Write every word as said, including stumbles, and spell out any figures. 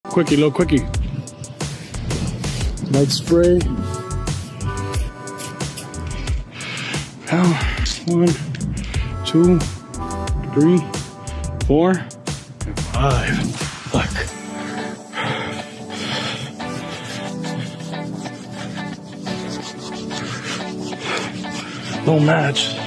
Quickie, little quickie. Light spray. Now, one, two, three, four, and five. Look. Don't match.